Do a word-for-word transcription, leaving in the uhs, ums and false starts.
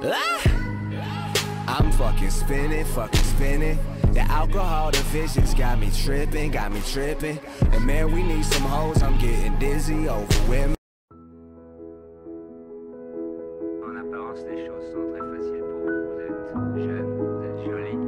Ah! I'm fucking spinning, fucking spinning. The alcohol, the visions got me tripping, got me tripping. And man, we need some hoes, I'm getting dizzy over women. En apparence, les choses sont très faciles pour vous. Vous êtes jeune, vous êtes jolie.